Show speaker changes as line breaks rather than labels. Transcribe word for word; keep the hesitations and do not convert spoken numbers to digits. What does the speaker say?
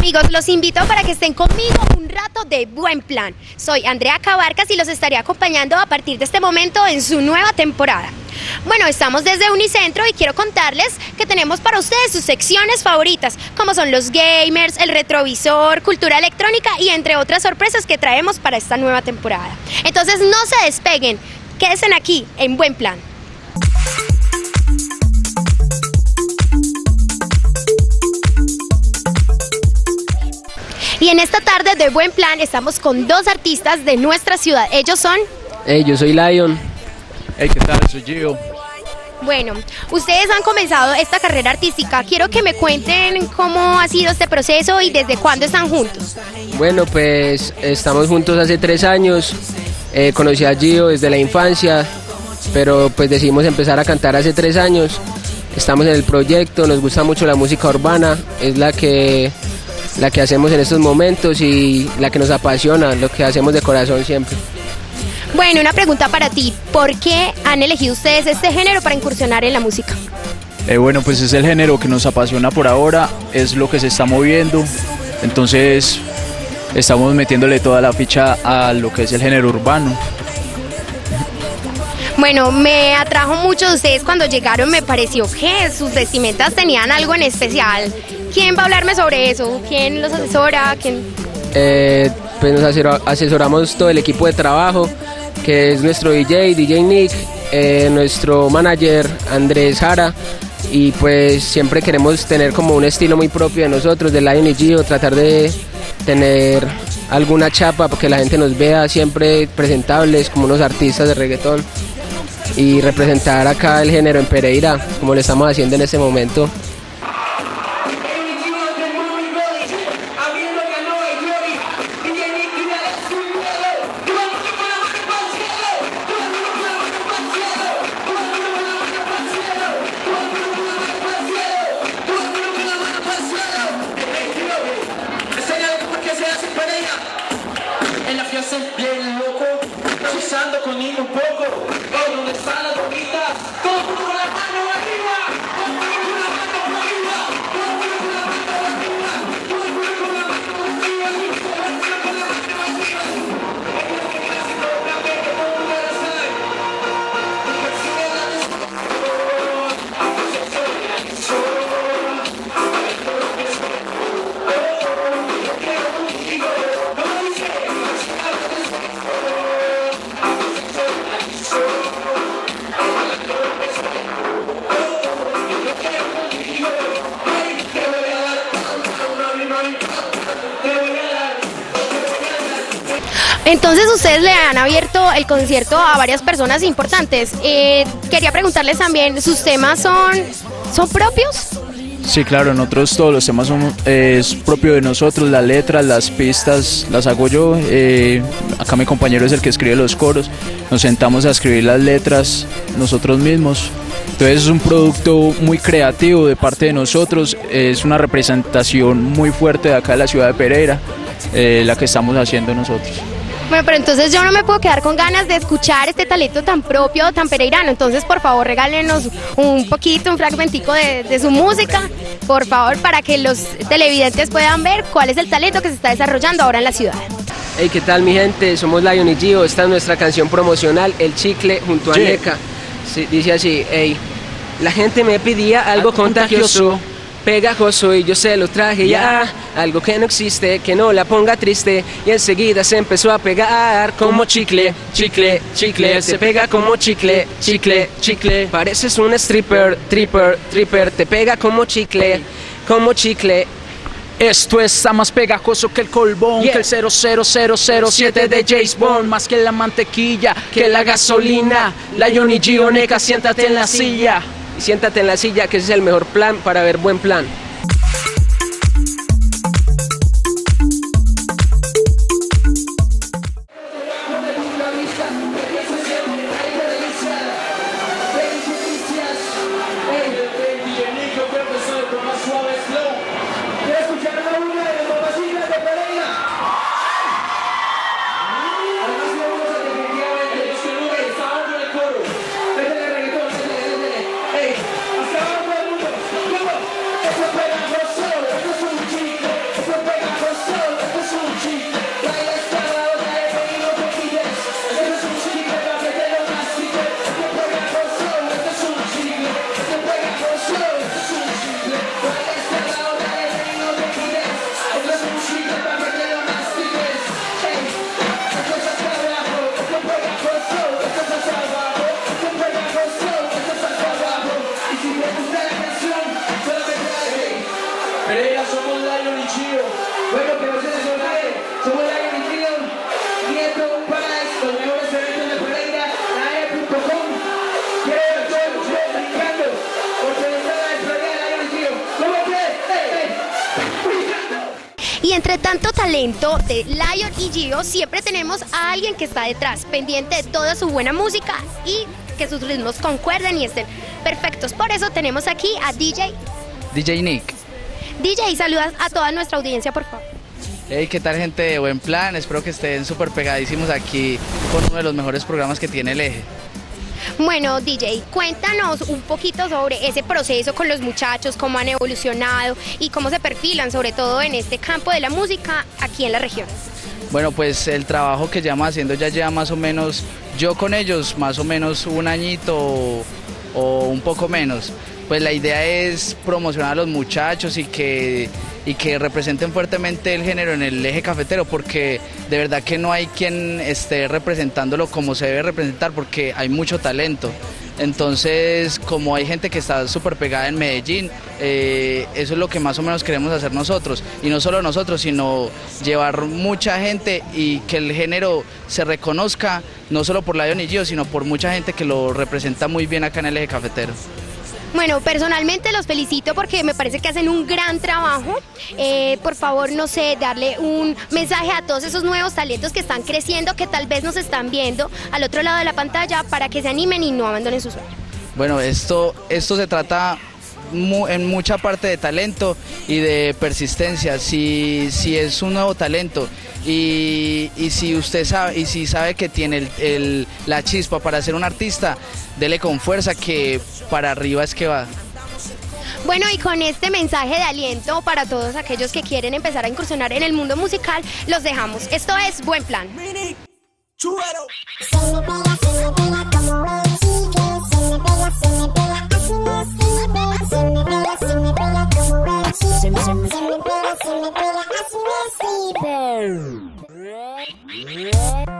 amigos, los invito para que estén conmigo un rato de buen plan. Soy Andrea Cabarcas y los estaré acompañando a partir de este momento en su nueva temporada. Bueno, estamos desde Unicentro y quiero contarles que tenemos para ustedes sus secciones favoritas, como son los gamers, el retrovisor, cultura electrónica y entre otras sorpresas que traemos para esta nueva temporada. Entonces no se despeguen, quédense aquí en Buen Plan. Y en esta tarde de Buen Plan estamos con dos artistas de nuestra ciudad. Ellos son...
Hey, yo soy Lion.
Hey, ¿qué tal? Soy Gio.
Bueno, ustedes han comenzado esta carrera artística. Quiero que me cuenten cómo ha sido este proceso y desde cuándo están juntos.
Bueno, pues estamos juntos hace tres años. Eh, conocí a Gio desde la infancia, pero pues decidimos empezar a cantar hace tres años. Estamos en el proyecto, nos gusta mucho la música urbana, es la que... la que hacemos en estos momentos y la que nos apasiona, lo que hacemos de corazón siempre.
Bueno, una pregunta para ti, ¿por qué han elegido ustedes este género para incursionar en la música?
Eh, bueno, pues es el género que nos apasiona por ahora, es lo que se está moviendo, entonces estamos metiéndole toda la ficha a lo que es el género urbano.
Bueno, me atrajo mucho de ustedes cuando llegaron, me pareció que sus vestimentas tenían algo en especial. ¿Quién va a hablarme sobre eso? ¿Quién los asesora? ¿Quién?
Eh, pues nos asesoramos todo el equipo de trabajo, que es nuestro D J, D J Nick, eh, nuestro manager Andrés Jara, y pues siempre queremos tener como un estilo muy propio de nosotros, de Lion y Gio, tratar de tener alguna chapa porque la gente nos vea siempre presentables como unos artistas de reggaetón y representar acá el género en Pereira, como lo estamos haciendo en este momento.
En la fiesta bien loco, usando conmigo un poco, en donde está la droguita, todo con la mano arriba, todo con la mano arriba, todo con la mano arriba, todo con la mano arriba, todo con la mano arriba.
Entonces ustedes le han abierto el concierto a varias personas importantes. Eh, quería preguntarles también, ¿sus temas son, son propios?
Sí, claro, nosotros todos los temas son eh, es propio de nosotros, las letras, las pistas las hago yo, eh, acá mi compañero es el que escribe los coros, nos sentamos a escribir las letras nosotros mismos, entonces es un producto muy creativo de parte de nosotros, es una representación muy fuerte de acá de la ciudad de Pereira, eh, la que estamos haciendo nosotros.
Bueno, pero entonces yo no me puedo quedar con ganas de escuchar este talento tan propio, tan pereirano. Entonces, por favor, regálenos un poquito, un fragmentico de, de su música, por favor, para que los televidentes puedan ver cuál es el talento que se está desarrollando ahora en la ciudad.
Hey, ¿qué tal mi gente? Somos Lion y Gio, esta es nuestra canción promocional, El Chicle, junto a
Sí.
Neca. Sí, dice así, hey, la gente me pedía algo contagioso, pegajoso y yo se lo traje ya, algo que no existe, que no la ponga triste y enseguida se empezó a pegar como chicle, chicle, chicle, se pega como chicle, chicle, chicle, pareces un stripper, tripper, tripper, te pega como chicle, como chicle.
Esto está más pegajoso que el colbón,
Yeah.
que el cero cero cero cero siete de James Bond, más que la mantequilla, que la gasolina. Lion y Gio, Neca, siéntate en la silla.
Siéntate en la silla, que ese es el mejor plan para ver Buen Plan.
Eso pega, Pereira, somos Lion y Chio. Bueno, que no se les olvide, somos Lion y Chio. Nieto Paradise, los mejores eventos de Pereira, la E punto com. Quiero ver todos ustedes brincando, porque no está la despedida de Lion y Chio. ¿Cómo que? ¡Ey, ey!
Y entre tanto talento de Lion y Gio, siempre tenemos a alguien que está detrás, pendiente de toda su buena música y que sus ritmos concuerden y estén perfectos. Por eso tenemos aquí a D J.
D J Nick.
D J, saludas a toda nuestra audiencia, por favor.
Hey, ¿qué tal, gente de Buen Plan? Espero que estén súper pegadísimos aquí con uno de los mejores programas que tiene el Eje.
Bueno, D J, cuéntanos un poquito sobre ese proceso con los muchachos, cómo han evolucionado y cómo se perfilan, sobre todo en este campo de la música aquí en la región.
Bueno, pues el trabajo que llevamos haciendo ya lleva más o menos, yo con ellos, más o menos un añito o, o un poco menos. Pues la idea es promocionar a los muchachos y que, y que representen fuertemente el género en el Eje cafetero, porque de verdad que no hay quien esté representándolo como se debe representar, porque hay mucho talento. Entonces, como hay gente que está súper pegada en Medellín, eh, eso es lo que más o menos queremos hacer nosotros. Y no solo nosotros, sino llevar mucha gente y que el género se reconozca, no solo por Lion y Gio, sino por mucha gente que lo representa muy bien acá en el Eje cafetero.
Bueno, personalmente los felicito porque me parece que hacen un gran trabajo. Eh, por favor, no sé, darle un mensaje a todos esos nuevos talentos que están creciendo, que tal vez nos están viendo al otro lado de la pantalla, para que se animen y no abandonen su sueño.
Bueno, esto, esto se trata mu en mucha parte de talento y de persistencia. Si, si es un nuevo talento y, y si usted sabe, y si sabe que tiene el, el, la chispa para ser un artista, dele con fuerza, que para arriba es que va.
Bueno, y con este mensaje de aliento para todos aquellos que quieren empezar a incursionar en el mundo musical, los dejamos. Esto es Buen Plan.
Se me pega, se me pega, se me pega, así me